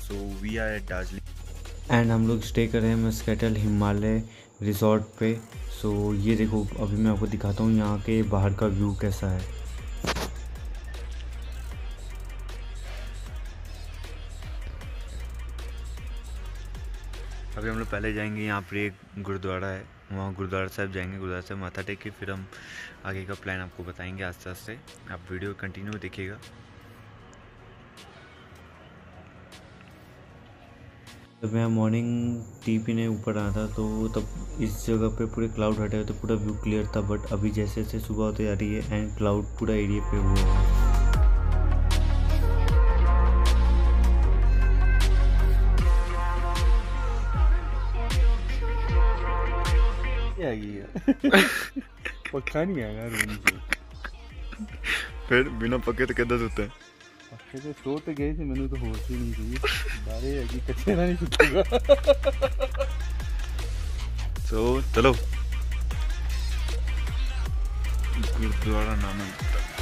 So we are at Darjeeling and हम लोग stay कर रहे हैं मस्केटल हिमालय रिजॉर्ट पे। सो ये देखो, अभी मैं आपको दिखाता हूँ यहाँ के बाहर का व्यू कैसा है। अभी हम लोग पहले जाएंगे, यहाँ पर एक गुरुद्वारा है, वहाँ गुरुद्वारा साहब जाएंगे, गुरुद्वारा साहब माथा टेक के फिर हम आगे का प्लान आपको बताएंगे आस्ते आस्ते। आप वीडियो कंटिन्यू देखिएगा। जब मैं मॉर्निंग टी पीने ऊपर आया था तो तब इस जगह पे पूरे क्लाउड हटे हुए थे, पूरा व्यू क्लियर था। बट अभी जैसे जैसे सुबह होते जा रही है एंड क्लाउड पूरा एरिया पे हुआ है। पक्का नहीं आएगा रूम से। फिर बिना पके तो कितना सोते हैं? पक्के तो सो तो गए थे, मैंने तो होश ही नहीं थी। बारे है कि कच्चे नहीं सुतेगा। तो चलो गुरुद्वारा नानक।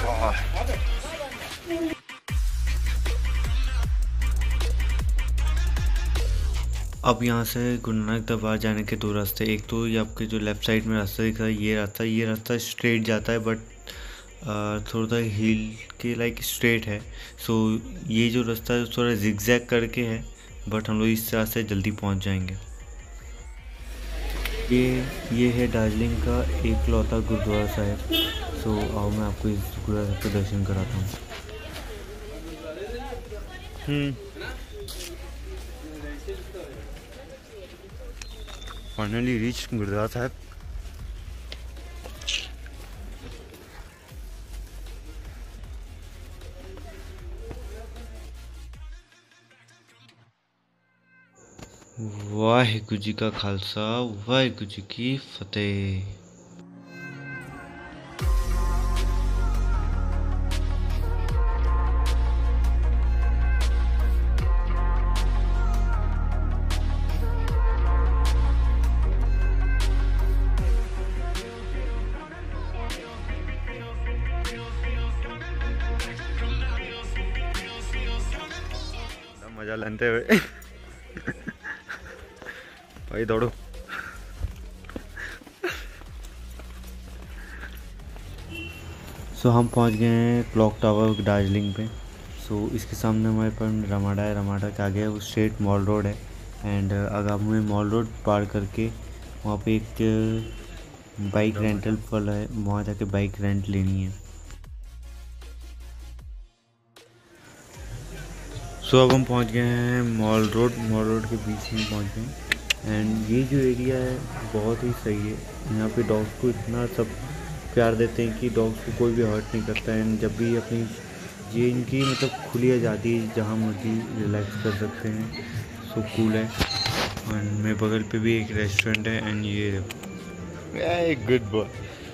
अब यहाँ से गुरु नानक दरबार जाने के दो रास्ते। एक तो ये आपके जो लेफ़्ट साइड में रास्ता दिख रहा है, ये रास्ता स्ट्रेट जाता है, बट थोड़ा सा हिल के लाइक स्ट्रेट है। सो ये जो रास्ता है थोड़ा जिगजैग करके है, बट हम लोग इस रास्ते जल्दी पहुँच जाएंगे। ये है दार्जिलिंग का एकलौता गुरुद्वारा साहिब। सो आओ मैं आपको इस गुरुद्वारा साहिब का दर्शन कराता हूँ। फाइनली रीच गुरुद्वारा साहब। वाहिगुरु जी का खालसा, वाहिगुरु जी की फतेह। मजा लेते हुए भाई दौड़ो। सो हम पहुंच गए हैं क्लॉक टावर दार्जिलिंग पे। सो इसके सामने हमारे पास रमाडा है, रमाडा के आगे वो स्ट्रेट मॉल रोड है। एंड अगर हमें मॉल रोड पार करके वहाँ पे एक बाइक रेंटल पर है, वहाँ जाके बाइक रेंट लेनी है। सो अब हम पहुँच गए हैं मॉल रोड के बीच में पहुँच गए। एंड ये जो एरिया है बहुत ही सही है। यहाँ पे डॉग्स को इतना सब प्यार देते हैं कि डॉग्स को कोई भी हर्ट नहीं करता है। एंड जब भी अपनी ये इनकी मतलब खुली आज़ादी, जहाँ मर्जी रिलैक्स कर सकते हैं। सो कूल है। एंड मेरे बगल पे भी एक रेस्टोरेंट है। एंड ये देखो, गुड बॉय।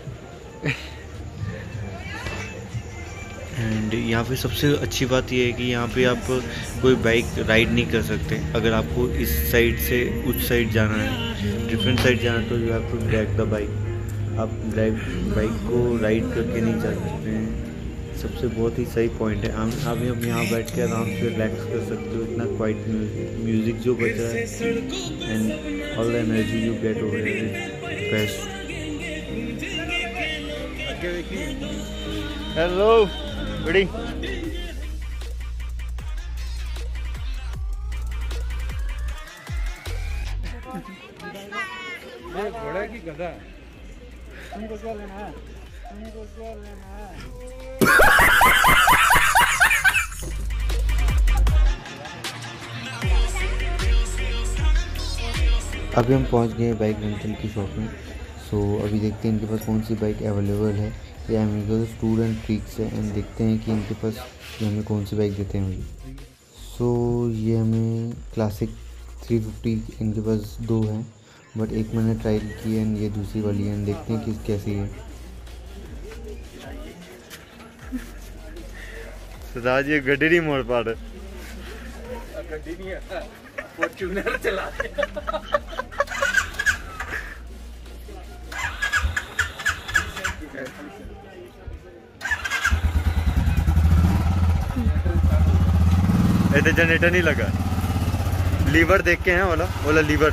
एंड यहाँ पे सबसे अच्छी बात यह है कि यहाँ पे आप कोई बाइक राइड नहीं कर सकते। अगर आपको इस साइड से उस साइड जाना है, डिफरेंट साइड जाना है, तो you have to drag the bike. आप बाइक को राइड करके नहीं जा सकते हैं। सबसे बहुत ही सही पॉइंट है। आप यहाँ बैठ के आराम से रिलैक्स कर सकते हो। इतना क्वाइट म्यूज़िक जो बज रहा है and all the energy you get over is best. Hello बड़ी घोड़ा की गधा। तुमको क्या लेना है? तुमको क्या लेना है? अभी हम पहुंच गए बाइक रेंटल की शॉप में। सो अभी देखते हैं इनके पास कौन सी बाइक अवेलेबल है। ये अमेरिका स्टूडेंट फ्रीक्स है। एंड देखते हैं कि इनके पास ये हमें कौन सी बाइक देते हैं भाई। सो ये हमें क्लासिक 350 इनके पास दो हैं, बट एक मैंने ट्राई की है एंड ये दूसरी वाली है। देखते हैं कि कैसी है। सरदार जी गड्डी नहीं मोड़ पा रहे। गड्डी नहीं है, फॉर्च्यूनर चला रहे। जनरेटर नहीं लगा। लीवर देख के हैं वाला lever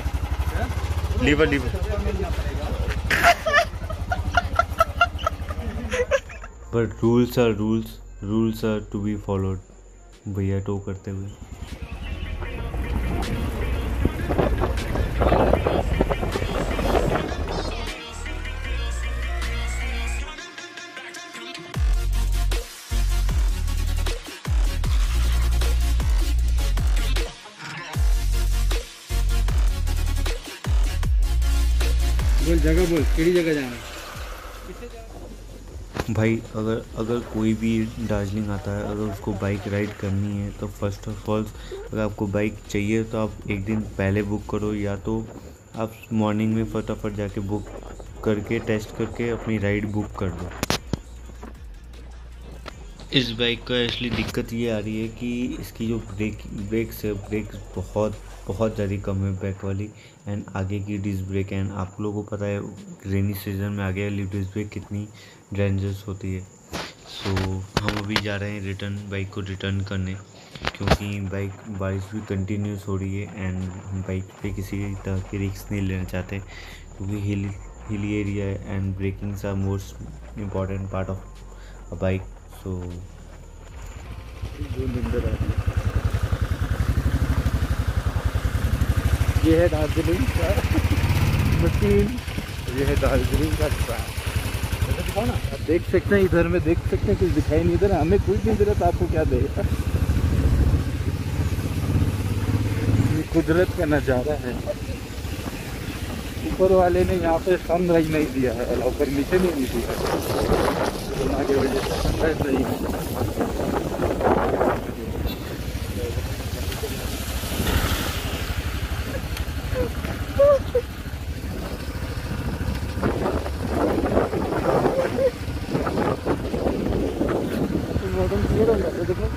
but rules are to be followed भैया टो करते हुए। बोल जगह बोल, केड़ी जगह जाना भाई अगर कोई भी दार्जिलिंग आता है, अगर उसको बाइक राइड करनी है तो फर्स्ट ऑफ ऑल अगर आपको बाइक चाहिए तो आप एक दिन पहले बुक करो, या तो आप मॉर्निंग में फटाफट जाके बुक करके टेस्ट करके अपनी राइड बुक कर दो। इस बाइक का एक्चुअली दिक्कत ये आ रही है कि इसकी जो ब्रेक्स बहुत ज़्यादा कम है बैक वाली, एंड आगे की डिस्क ब्रेक, एंड आप लोगों को पता है रेनी सीजन में आगे वाली डिस्क ब्रेक कितनी डेंजरस होती है। सो हम अभी जा रहे हैं बाइक को रिटर्न करने, क्योंकि बाइक बारिश भी कंटिन्यूस हो रही है एंड हम बाइक पे किसी तरह की रिस्क नहीं लेना चाहते, क्योंकि हिली एरिया है and brakings are most important part of a bike. So ये है दार्जिलिंग का मशीन, ये है दार्जिलिंग का ट्रैक। दिखाओ ना, आप देख सकते हैं इधर में, देख सकते हैं कुछ दिखाई नहीं दे रहा, हमें कुछ नहीं दे रहा, तो आपको क्या देगा। ये कुदरत का नज़ारा है। ऊपर वाले ने यहाँ पे सनराइज नहीं दिया है, अलाउ परमिशन ही नहीं दिया है, कोरोना की वजह से सनराइज नहीं है। देखो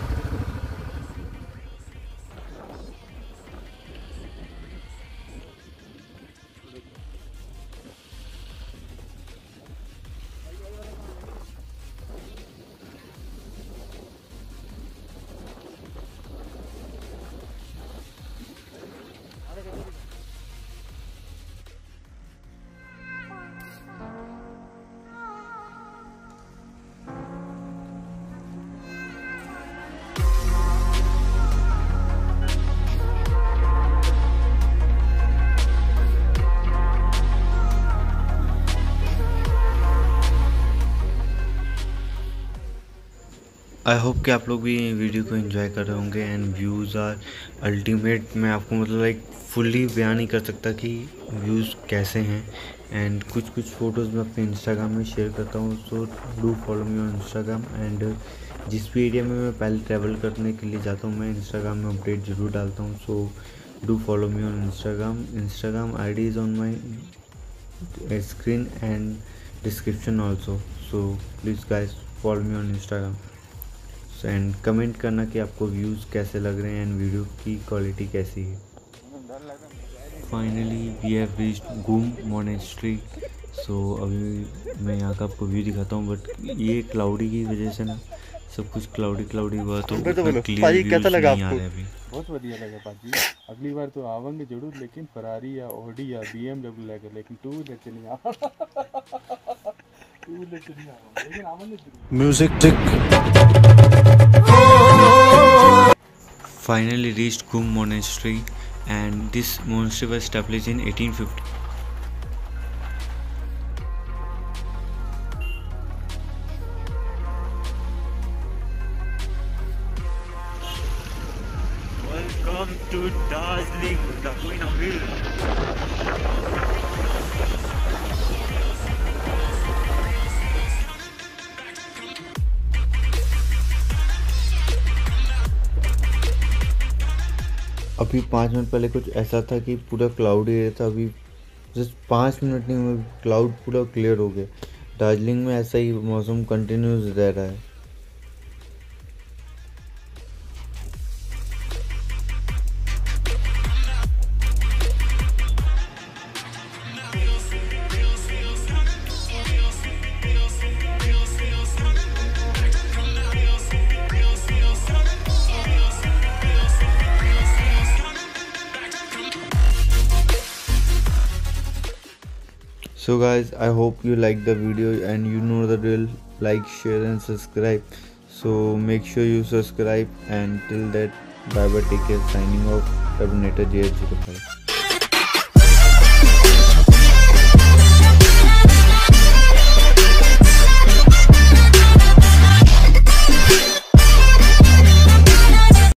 आई होप कि आप लोग भी वीडियो को एंजॉय कर रहे होंगे एंड व्यूज़ आर अल्टीमेट। मैं आपको मतलब लाइक फुल्ली बयान नहीं कर सकता कि व्यूज़ कैसे हैं, एंड कुछ फ़ोटोज़ मैं अपने इंस्टाग्राम में शेयर करता हूँ। So do follow me on Instagram, and जिस भी एरिया में मैं पहले ट्रैवल करने के लिए जाता हूँ मैं इंस्टाग्राम में अपडेट ज़रूर डालता हूँ। So do follow me on Instagram ID is on my screen and description also. So please guys follow me on Instagram and comment करना कि आपको व्यूज़ कैसे लग रहे हैं एंड वीडियो की क्वालिटी कैसी है। Finally we have reached Ghum monastery. So अभी मैं यहाँ का आपको व्यू दिखाता हूँ, बट ये क्लाउडी की वजह से ना सब कुछ क्लाउडी हुआ तो क्लियर कैसा लगा आपको? अभी बहुत बढ़िया लगा पाजी। अगली बार तो आवेंगे जरूर, लेकिन फरारी या ऑडी या BMW लेकर, लेकिन टू लेके नहीं आवा। Music tick. Finally reached Ghum Monastery, and this monastery was established in 1850. Welcome to Darjeeling, the Queen of Hills. अभी 5 मिनट पहले कुछ ऐसा था कि पूरा क्लाउडी एरिया था, अभी जस्ट 5 मिनट नहीं हुए क्लाउड पूरा क्लियर हो गया। दार्जिलिंग में ऐसा ही मौसम कंटिन्यूस रह रहा है। So guys, I hope you like the video and you know the drill. Like, share and subscribe. So make sure you subscribe, and till that, bye bye, take care, signing off, Terminator JH05.